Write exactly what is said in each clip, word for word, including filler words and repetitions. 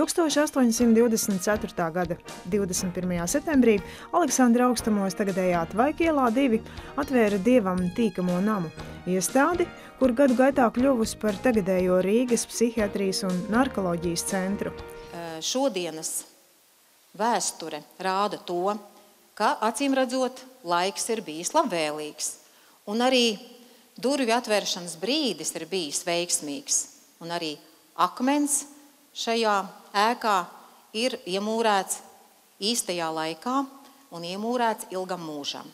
tūkstoš astoņsimt divdesmit ceturtā gada divdesmit pirmajā septembrī Aleksandra augstumos tagadējā Tvaika ielā divi atvēra Dievam tīkamo namu, iestādi, kur gadu gaitā kļuvusi par tagadējo Rīgas psihiatrijas un narkoloģijas centru. Šodienas vēsture rāda to, ka acīmredzot laiks ir bijis labvēlīgs, un arī durvju atvēršanas brīdis ir bijis veiksmīgs, un arī akmens šajā ēkā ir iemūrēts īstajā laikā un iemūrēts ilgam mūžam.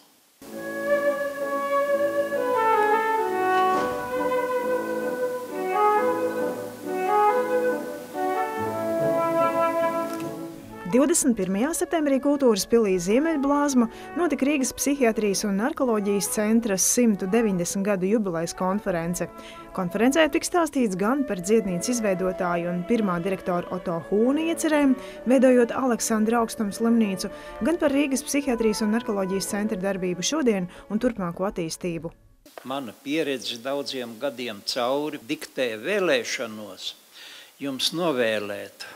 divdesmit pirmajā septembrī Kultūras pilī Ziemeļblāzma notika Rīgas psihiatrijas un narkoloģijas centra simt deviņdesmit gadu jubilejas konference. Konferencē tika stāstīts gan par dziednīcas izveidotāju un pirmā direktora Oto Hūna iecerēm, veidojot Aleksandra augstuma slimnīcu, gan par Rīgas psihiatrijas un narkoloģijas centra darbību šodien un turpmāko attīstību. Mana pieredze daudziem gadiem cauri diktē vēlēšanos jums novēlēt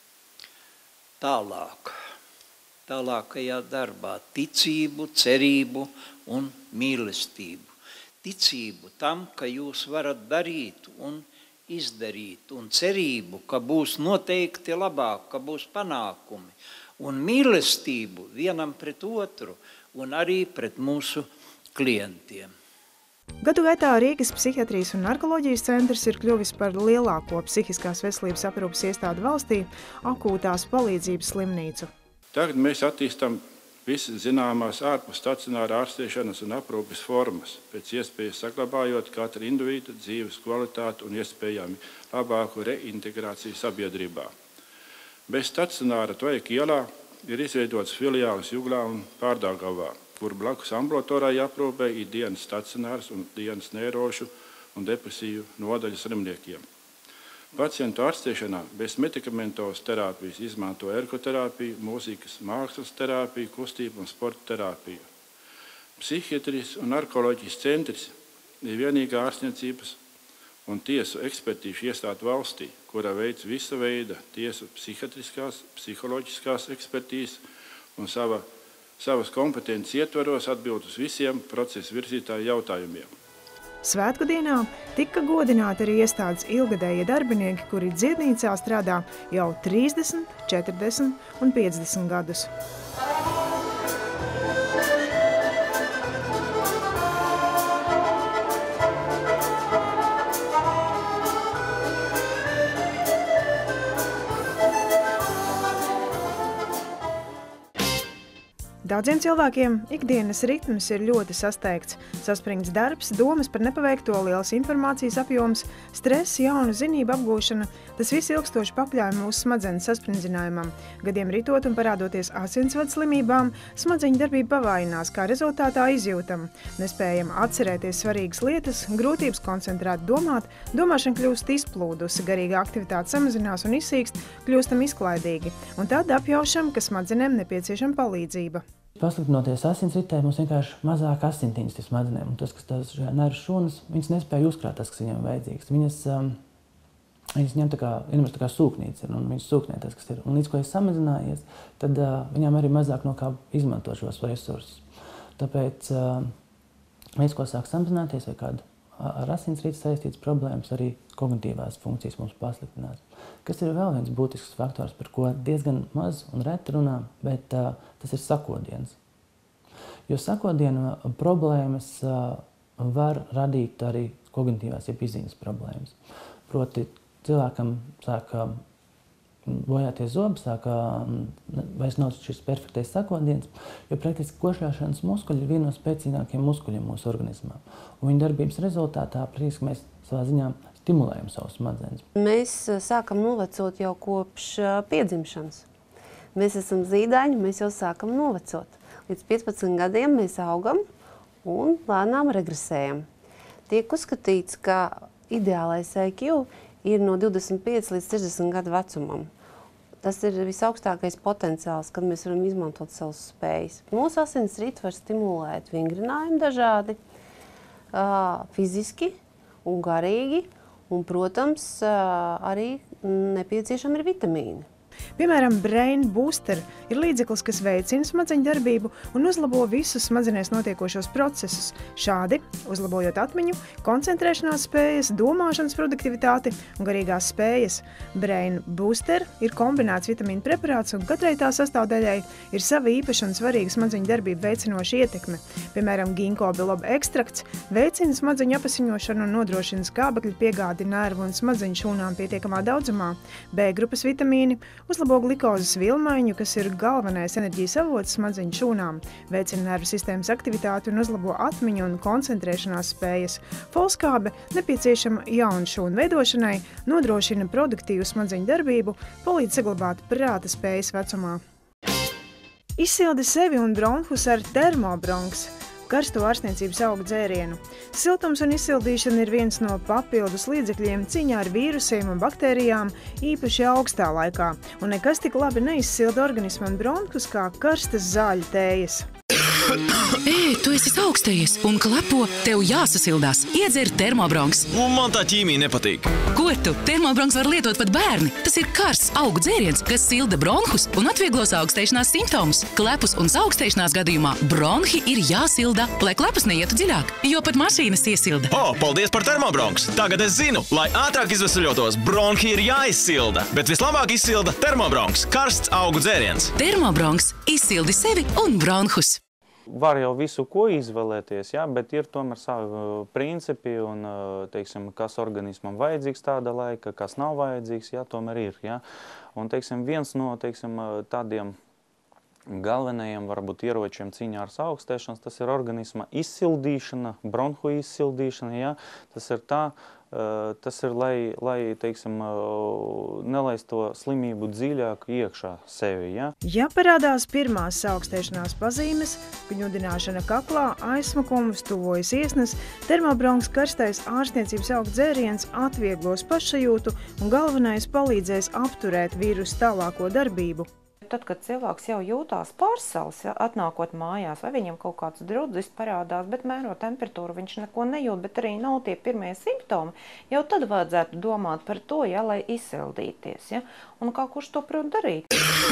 tālāk, tālākajā darbā, ticību, cerību un mīlestību. Ticību tam, ka jūs varat darīt un izdarīt, un cerību, ka būs noteikti labāk, ka būs panākumi, un mīlestību vienam pret otru un arī pret mūsu klientiem. Gadu gaitā Rīgas psihiatrijas un narkoloģijas centrs ir kļuvis par lielāko psihiskās veselības aprūpes iestādi valstī akūtās palīdzības slimnīcu. Tagad mēs attīstam visas zināmās ārpus stacionāra ārstēšanas un aprūpes formas, pēc iespējas saglabājot katra individa dzīves kvalitāti un iespējami labāku reintegrāciju sabiedrībā. Bez stacionāra Tvaika ielā ir izveidots filiālis Juglā un Pārdaugavā, kur blakus ambulatorai aprūpē ir dienas stacionārs un dienas neirošu un depresiju nodaļu slimniekiem. Pacientu ārstēšanā bez medikamentos terapijas izmanto ergoterapiju, mūzikas mākslas terapiju, kustību un sporta terapiju. Psihiatrijas un narkoloģijas centrs ir vienīgā ārstniecības un tiesu ekspertīšu iestāde valstī, kura veic visa veida tiesu psihiatriskās, psiholoģiskās ekspertīzes un sava savas kompetences ietvaros atbild uz visiem procesa virzītāju jautājumiem. Svētku dienā tika godināti arī iestādes ilgadējie darbinieki, kuri dziednīcā strādā jau trīsdesmit, četrdesmit un piecdesmit gadus. Daudziem cilvēkiem ikdienas ritms ir ļoti sasteigts. Saspringts darbs, domas par nepaveikto, liels informācijas apjoms, stress, jaunu zinību apgūšana – tas viss ilgstoši pakļauj mūsu smadzeņu sasprindzinājumam. Gadiem ritot un parādoties asinsvadu slimībām, smadzeņu darbība pavājinās, kā rezultātā izjūtam. Nespējam atcerēties svarīgas lietas, grūtības koncentrēt domāt, domāšana kļūst izplūdusi, garīga aktivitāte samazinās un izsīkst, kļūstam izklaidīgi. Un tad apjaušam, ka smadzenēm nepieciešama palīdzība. Pasliktinoties asinsritē, mums vienkārši mazāk asintiņas ir smadzenēm. Un tas, kas tās nervu šūnas, viņas nespēja uzkrāt tas, kas viņam vajadzīgs. Viņas, um, viņas ņem tā kā, vienmēr tā kā sūknīca ir, un viņas sūknē tas, kas ir. Un līdz ko ir samazinājies, tad uh, viņām arī mazāk no kā izmanto šos resursus. Tāpēc uh, līdz ko sāk samazināties vai kādu ar asinsrītes saistītas problēmas, arī kognitīvās funkcijas mums pasliktinās. Kas ir vēl viens būtisks faktors, par ko diezgan maz un reti runā, bet uh, tas ir sakodiens. Jo sakodienu problēmas uh, var radīt arī kognitīvās, jeb izziņas problēmas. Proti, cilvēkam sāk uh, bojāties zobi, sāk uh, vairs nav šis perfektais sakodiens, jo praktiski košļāšanas muskuļi ir viena no spēcīgākajiem muskuļiem mūsu organismā. Un viņa darbības rezultātā, praktiski mēs savā ziņā stimulējam savus smadzenes. Mēs sākam novecot jau kopš piedzimšanas. Mēs esam zīdaiņi, mēs jau sākam novecot. Līdz piecpadsmit gadiem mēs augam un lēnām regresējam. Tiek uzskatīts, ka ideālais I Q ir no divdesmit pieci līdz sešdesmit gadu vecumam. Tas ir visaugstākais potenciāls, kad mēs varam izmantot savas spējas. Mūsu asinsrīti var stimulēt vingrinājumu dažādi, fiziski un garīgi, un, protams, arī nepieciešami ir vitamīni. Piemēram, Brain Booster ir līdzeklis, kas veicina smadzeņu darbību un uzlabo visus smadzenēs notiekošos procesus. Šādi, uzlabojot atmiņu, koncentrēšanās spējas, domāšanas produktivitāti un garīgās spējas. Brain Booster ir kombinēts vitamīnu preparāts un katrai tā sastāvdaļai ir sava īpaša un svarīga smadzeņu darbību veicinoša ietekme. Piemēram, ginko biloba ekstrakts veicina smadzeņu apasiņošanu un nodrošina skābekļu piegādi nervu un smadzeņu šūnām pietiekamā daudzumā. B grupas vitamīni uzlabo glukozes vilmaiņu, kas ir galvenais enerģijas avots smadzeņu šūnām, veicina nervu sistēmas aktivitāti un uzlabo atmiņu un koncentrēšanās spējas. Folskābe nepieciešama jaunu šūnu veidošanai, nodrošina produktīvu smadzeņu darbību, palīdz saglabāt prāta spējas vecumā. Izsildi sevi un bronhus ar termobronks, karsto ārstniecības augu dzērienu. Siltums un izsildīšana ir viens no papildus līdzekļiem cīņā ar vīrusiem un baktērijām, īpaši augstā laikā, un nekas tik labi neizsilda organismam bronhus kā karstas zāļu tējas. Ej, tu esi augstējies un klepo, tev jāsasildās. Iedzer termobronks. Man tā ķīmija nepatīk. Ko tu? Termobronks var lietot pat bērni. Tas ir karsts augu dzēriens, kas silda bronhus un atvieglos augstēšanās simptomus. Klepus un augstēšanās gadījumā bronhi ir jāsilda, lai klepus neietu dziļāk, jo pat mašīnas iesilda. O, paldies par termobronks. Tagad es zinu, lai ātrāk izvesaļotos, bronhi ir jāizsilda. Bet vislabāk izsilda termobronks, karsts augu dzēriens. Termobronks izsildi sevi un bronhus. Var jau visu, ko izvēlēties, ja, bet ir tomēr savi principi un, teiksim, kas organismam vajadzīgs tāda laika, kas nav vajadzīgs, ja, tomēr ir. Ja. Un, teiksim, viens no, teiksim, tādiem galvenajiem, varbūt, ieročiem cīņā ar saaugstēšanos, tas ir organisma izsildīšana, bronhu izsildīšana, ja. Tas ir tā, tas ir, lai, lai teiksim, nelaist to slimību dziļāk iekšā sevi. Ja? Ja parādās pirmās saaugstēšanās pazīmes, kņudināšana kaklā, aizsmakums, tuvojas iesnas, termobronks karstais ārstniecības augu dzēriens atvieglos pašsajūtu un galvenais palīdzēs apturēt vīrusu tālāko darbību. Tad, kad cilvēks jau jūtās pārsals, ja, atnākot mājās, vai viņam kaut kāds drudzis parādās, bet mēro temperatūru viņš neko nejūt, bet arī nav tie pirmie simptomi, jau tad vajadzētu domāt par to, ja, lai izsildīties. Ja, un kā kurš to prot darīt?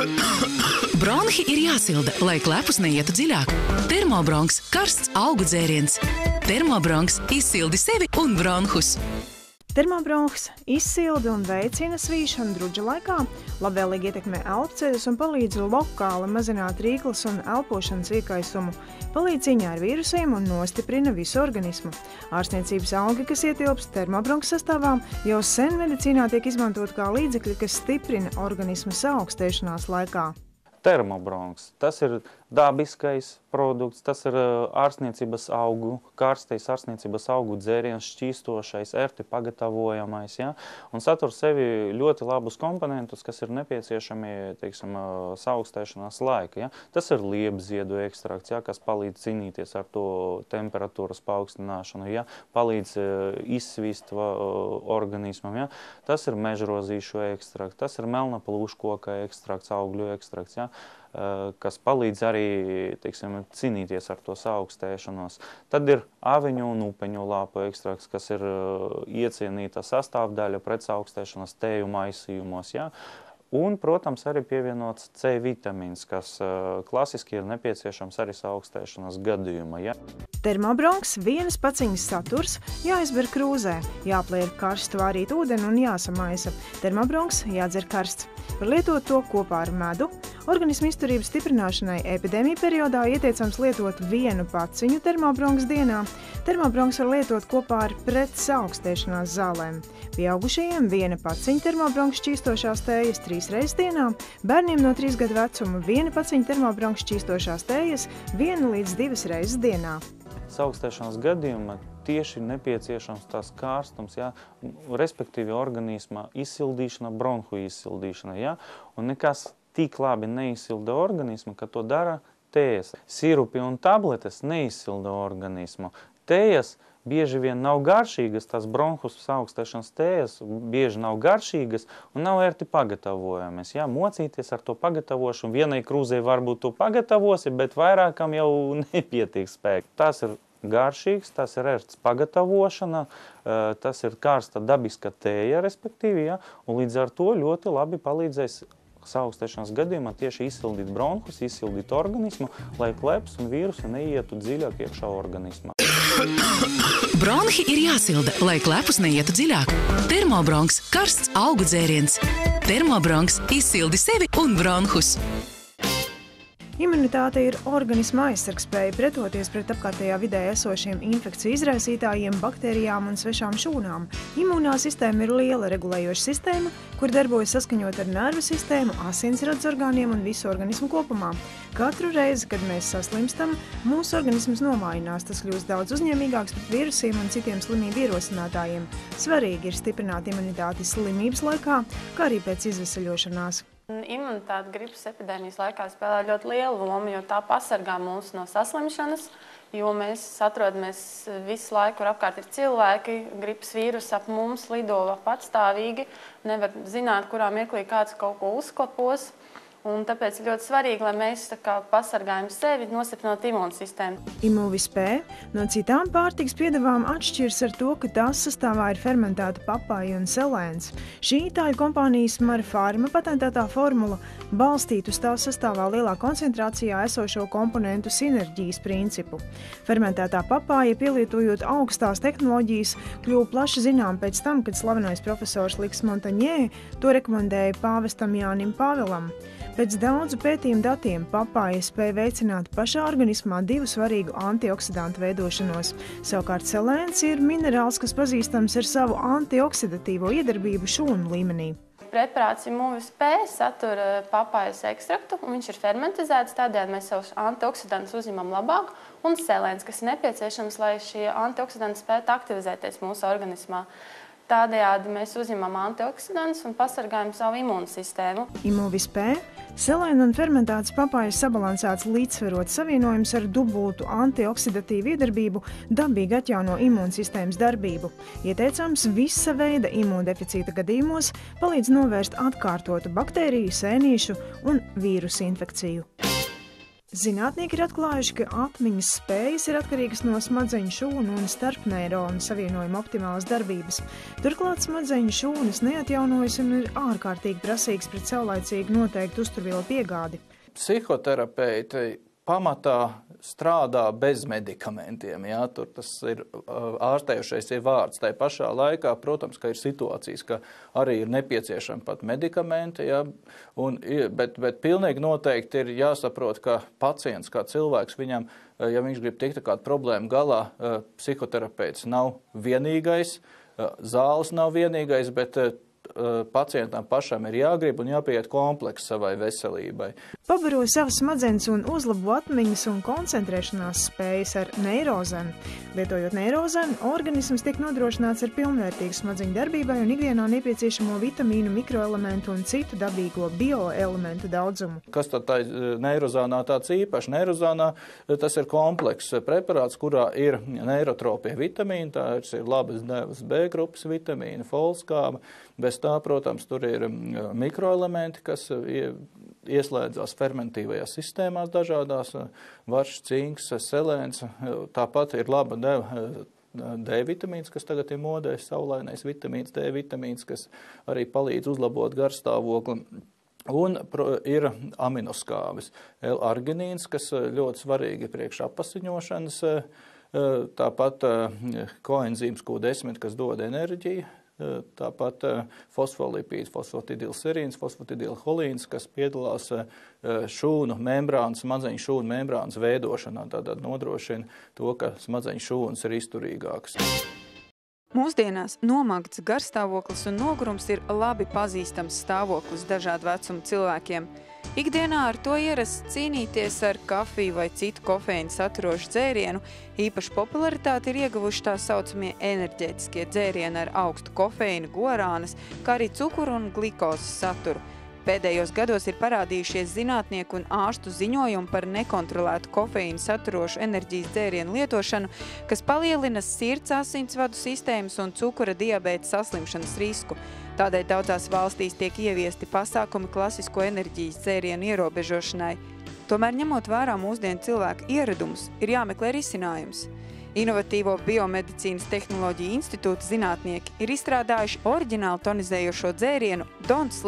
Bronhi ir jāsilda, lai klepus neietu dziļāk. Termobronks karsts augu dzēriens. Termobronks izsildi sevi un bronhus. Termobronks izsilda un veicina svīšanu drudža laikā, labvēlīgi ietekmē elpceļus un palīdz lokāli mazināt rīklas un elpošanas iekaisumu, palīdz cīņā ar vīrusiem un nostiprina visu organismu. Ārstniecības augi, kas ietilpst termobronks sastāvā, jau sen medicīnā tiek izmantot kā līdzekļi, kas stiprina organismu saaugstēšanās laikā. Termobronks, tas ir dabiskais produkts, tas ir ārstniecības augu, karstais ārstniecības augu dzēriens, šķīstošais, ērti pagatavojamais, ja? Un satur sevi ļoti labus komponentus, kas ir nepieciešami, teiksim, saaugstēšanās laika, ja? Tas ir liepziedu ekstrakts, ja? Kas palīdz cīnīties ar to temperatūras paaugstināšanu, ja? Palīdz izsvīst organismam, ja? Tas ir mežrozīšu ekstrakts, tas ir melnaplūškoka ekstrakts, augļu ekstrakts, ja? Kas palīdz arī, teiksim, cīnīties ar to saaugstēšanos. Tad ir aviņu un upeņu lāpu ekstrakts, kas ir iecienīta sastāvdaļa pret saaugstēšanas tēju maisījumos. Ja? Un, protams, arī pievienots C vitamīns, kas klasiski ir nepieciešams arī saaugstēšanas gadījumā. Ja? Termobronks vienas paciņas saturs jāizber krūzē, jāpliek karstu vārīt ūdeni un jāsamaisa. Termobronks jādzer karsts. Var lietot to kopā ar medu. Organismu izturības stiprināšanai epidēmiju periodā ieteicams lietot vienu paciņu termobronks dienā. Termobronks var lietot kopā ar pret saaugstēšanās zālēm. Pieaugušajiem viena paciņa termobronks šķīstošās tējas trīs reizes dienā, bērniem no trīs gadu vecuma viena paciņa termobronks šķīstošās tējas viena līdz divas reizes dienā. Saaugstēšanās gadījumā tieši nepieciešams tās kārstums, ja, respektīvi organisma izsildīšana, bronhu izsildīšana, ja, un nekas tik labi neizsilda organismu, ka to dara tējas. Sirupi un tabletes neizsilda organismu. Tējas bieži vien nav garšīgas, tās bronhus saaugstēšanas tējas bieži nav garšīgas un nav ērti pagatavojamas. Ja, mocīties ar to pagatavošanu, vienai krūzei varbūt to pagatavosi, bet vairākam jau nepietiek spēka. Tas ir garšīgs, tas ir ērts pagatavošana, tas ir karsta dabiska tēja, respektīvi, ja, un līdz ar to ļoti labi palīdzēs saaugstēšanās gadījumā tieši izsildīt bronhus, izsildīt organismu, lai kleps un vīrusi neietu dziļāk iekšā organismā. Bronhi ir jāsilda, lai klepus neietu dziļāk. Termobronks – karsts augu dzēriens. Termobronks izsildi sevi un bronhus. Imunitāte ir organisma aizsargspēja pretoties pret apkārtējā vidē esošiem infekciju izraisītājiem, baktērijām un svešām šūnām. Imūnā sistēma ir liela regulējoša sistēma, kur darbojas saskaņot ar nervu sistēmu, asinsradzes orgāniem un visu organismu kopumā. Katru reizi, kad mēs saslimstam, mūsu organisms nomājinās, tas kļūst daudz uzņēmīgāks pret vīrusiem un citiem slimību ierosinātājiem. Svarīgi ir stiprināt imunitāti slimības laikā, kā arī pēc izveseļošanās. Imunitāte gripas epidēmijas laikā spēlē ļoti lielu lomu, jo tā pasargā mūs no saslimšanas, jo mēs atrodamies visu laiku, kur apkārt ir cilvēki, gripas vīrus ap mums lido patstāvīgi, nevar zināt, kurā mirklī kāds kaut ko uzklapos. Un tāpēc ir ļoti svarīgi, lai mēs tā kā pasargājam sevi, nostiprinot imūnsistēmu. Imuvis-P no citām pārtikas piedevām atšķiras ar to, ka tās sastāvā ir fermentēta papaja un selēns. Šī itāļu kompānijas Marpharma patentētā formula balstīta uz tās sastāvā lielā koncentrācijā esošo komponentu sinerģijas principu. Fermentētā papaja, pielietojot augstās tehnoloģijas, kļuva plaši zinām pēc tam, kad slavenais profesors Liks Montaņē to rekomendēja pāvestam Jānim Pāvilam. Pēc daudzu pētījumu datiem papaja spēja veicināt pašā organismā divu svarīgu antioksidantu veidošanos. Savukārt selēns ir minerāls, kas pazīstams ar savu antioksidatīvo iedarbību šūnu līmenī. Preparāts Imuvis-P satur papajas ekstraktu, un viņš ir fermentizēts, tādējādi mēs savus antioksidantus uzņemam labāk, un selēns, kas ir nepieciešams, lai šie antioksidanti spētu aktivizēties mūsu organismā. Tādējādi mēs uzņemam antioksidantus un pasargājam savu imūnsistēmu. Imuvis-P, selēna un fermentēts papajas sabalansēts līdzsverots savienojums ar dubultu antioksidatīvu iedarbību dabīgi atjauno imūnsistēmas darbību. Ieteicams visa veida imūndeficīta gadījumos palīdz novērst atkārtotu baktēriju, sēnīšu un vīrusu infekciju. Zinātnieki ir atklājuši, ka atmiņas spējas ir atkarīgas no smadzeņu šūnu un starpneironu savienojuma optimālas darbības. Turklāt smadzeņu šūnas neatjaunojas un ir ārkārtīgi prasīgs pret saulaicīgu noteiktu uzturvielu piegādi. Psihoterapeiti pamatā strādā bez medikamentiem. Jā, tur tas ir ārstējušais ir vārds. Tā pašā laikā, protams, ka ir situācijas, ka arī ir nepieciešami pat medikamenti, jā, un, bet, bet pilnīgi noteikti ir jāsaprot, ka pacients, kā cilvēks, viņam, ja viņš grib tikt kādu problēmu galā, psihoterapeits nav vienīgais, zāles nav vienīgais, bet pacientam pašam ir jāgrib un jāpieiet kompleks savai veselībai. Pabaro savas smadzenes un uzlabo atmiņas un koncentrēšanās spējas ar neirozenu. Lietojot neirozenu, organisms tiek nodrošināts ar pilnvērtīgu smadzeņu darbībai un ikdienā nepieciešamo vitamīnu, mikroelementu un citu dabīgo bioelementu daudzumu. Kas tad tā neirozānā tāds īpaši? Neirozānā tas ir komplekss preparāts, kurā ir neirotropie vitamīni, tā ir labas devas B grupas vitamīni, folskāba. Bez tā, protams, tur ir mikroelementi, kas ieslēdzās fermentīvajās sistēmās dažādās, varšs, cinks, selēns, tāpat ir laba deva D vitamīns, kas tagad ir modē, saulainais vitamīns, D vitamīns, kas arī palīdz uzlabot garstāvokli. Un ir aminoskābes, L-arginīns, kas ļoti svarīgi priekš apasiņošanas, tāpat koenzīms Q desmit, kas dod enerģiju, tāpat fosfolipīds, fosfatidilserīns, fosfatidilholīns, kas piedalās šūnu membrānas, smadzeņu šūnu membrānas veidošanā, tātad nodrošina to, ka smadzeņu šūnas ir izturīgākas. Mūsdienās nomagts garstāvoklis un nogurums ir labi pazīstams stāvoklis dažādu vecumu cilvēkiem. Ikdienā ar to ierasts cīnīties ar kafiju vai citu kofeīnu saturošu dzērienu. Īpaši popularitāti ir ieguvuši tā saucamie enerģētiskie dzērieni ar augstu kofeīnu, guarānas, kā arī cukuru un glikozes saturu. Pēdējos gados ir parādījušies zinātnieku un ārstu ziņojumi par nekontrolētu kofeīnu saturošu enerģijas dzērienu lietošanu, kas palielina sirds asinsvadu sistēmas un cukura diabēta saslimšanas risku. Tādēļ daudzās valstīs tiek ieviesti pasākumi klasisko enerģijas dzērienu ierobežošanai. Tomēr, ņemot vērā mūsdienu cilvēku ieradumus, ir jāmeklē risinājums. Inovatīvo biomedicīnas tehnoloģiju institūta zinātnieki ir izstrādājuši oriģinālu tonizējošo dzērienu Don't Sleep.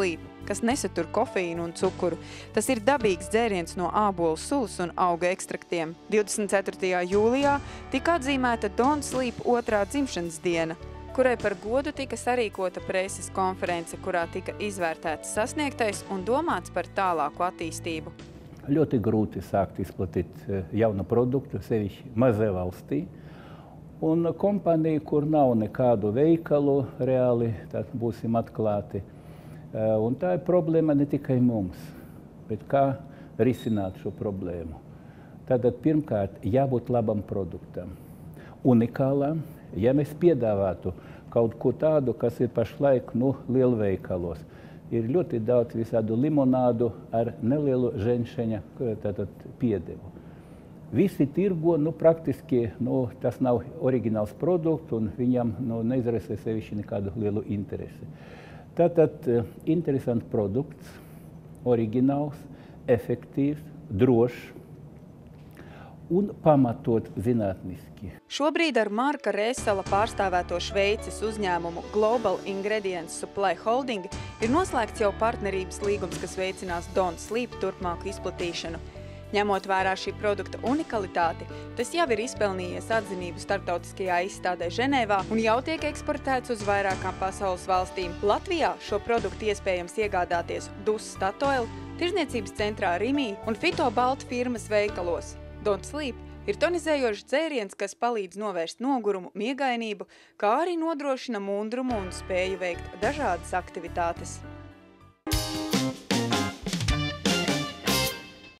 kas nesatur kofeīnu un cukuru. Tas ir dabīgs dzēriens no ābolu sulas un auga ekstraktiem. divdesmit ceturtajā jūlijā tika atzīmēta Don't Sleep otrā dzimšanas diena, kurai par godu tika sarīkota preses konference, kurā tika izvērtēts sasniegtais un domāts par tālāku attīstību. Ļoti grūti sākt izplatīt jaunu produktu, sevišķi mazai valstī. Un kompānija, kur nav nekādu veikalu, reāli tad būsim atklāti. Un tā ir problēma ne tikai mums, bet kā risināt šo problēmu. Tātad pirmkārt jābūt labam produktam, unikālam. Ja mēs piedāvātu kaut ko tādu, kas ir pašlaik nu, lielveikalos, ir ļoti daudz visādu limonādu ar nelielu ženšeņa piedevu. Visi tirgo, nu, praktiski, nu, tas nav oriģināls produkts, un viņam nu, neizraisa sevišķi nekādu lielu interesi. Tātad interesants produkts, oriģināls, efektīvs, drošs un pamatot zinātniski. Šobrīd ar Marka Rēsela pārstāvēto Šveices uzņēmumu Global Ingredients Supply Holding ir noslēgts jau partnerības līgums, kas veicinās Don't Sleep turpmāku izplatīšanu. Ņemot vērā šī produkta unikalitāti, tas jau ir izpelnījies atzinību starptautiskajā izstādē Ženēvā un jau tiek eksportēts uz vairākām pasaules valstīm. Latvijā šo produktu iespējams iegādāties Dus Statoil, tirzniecības centrā Rimī un Fito Balta firmas veikalos. Don't Sleep ir tonizējošs dzēriens, kas palīdz novērst nogurumu, miegainību, kā arī nodrošina mundrumu un spēju veikt dažādas aktivitātes.